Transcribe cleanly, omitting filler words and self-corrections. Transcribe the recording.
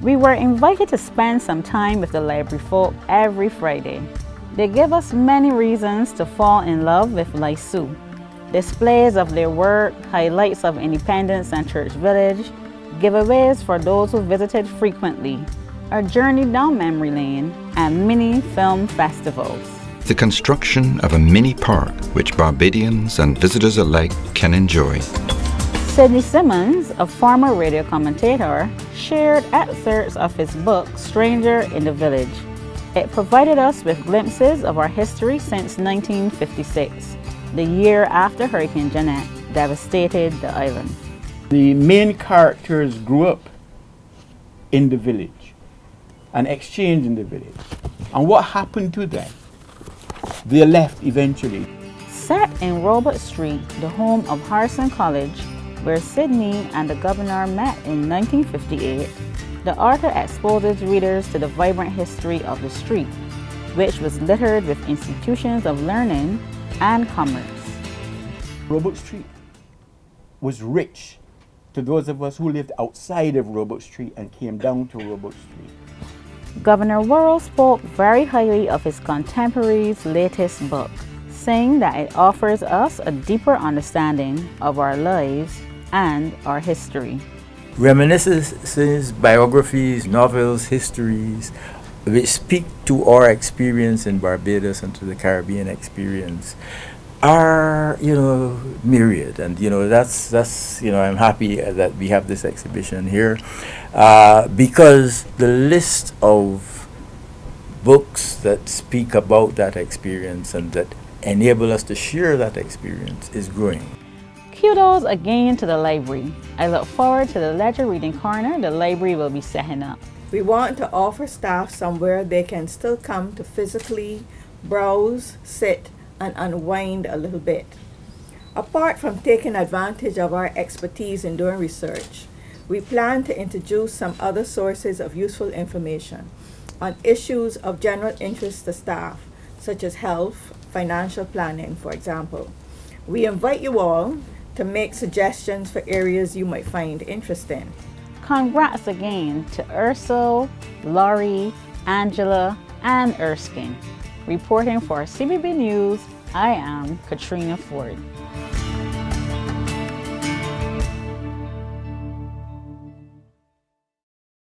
We were invited to spend some time with the library folk every Friday. They give us many reasons to fall in love with LISU. Displays of their work, highlights of Independence and Church Village, giveaways for those who visited frequently, a journey down memory lane, and mini film festivals. The construction of a mini park which Barbadians and visitors alike can enjoy. Sidney Simmons, a former radio commentator, shared excerpts of his book, Stranger in the Village. It provided us with glimpses of our history since 1956, the year after Hurricane Jeanette devastated the island. The main characters grew up in the village and exchanged in the village. And what happened to them? They left eventually. Set in Robert Street, the home of Harrison College, where Sidney and the governor met in 1958, the author exposes readers to the vibrant history of the street, which was littered with institutions of learning and commerce. Robert Street was rich to those of us who lived outside of Robert Street and came down to Robert Street. Governor Worrell spoke very highly of his contemporary's latest book, saying that it offers us a deeper understanding of our lives and our history. Reminiscences, biographies, novels, histories, which speak to our experience in Barbados and to the Caribbean experience are, myriad. And, that's I'm happy that we have this exhibition here because the list of books that speak about that experience and that enable us to share that experience is growing. Kudos again to the library. I look forward to the ledger reading corner the library will be setting up. We want to offer staff somewhere they can still come to physically browse, sit, and unwind a little bit. Apart from taking advantage of our expertise in doing research, we plan to introduce some other sources of useful information on issues of general interest to staff, such as health, financial planning, for example. We invite you all to make suggestions for areas you might find interesting. Congrats again to Ursula, Laurie, Angela, and Erskine. Reporting for CBB News, I am Katrina Ford.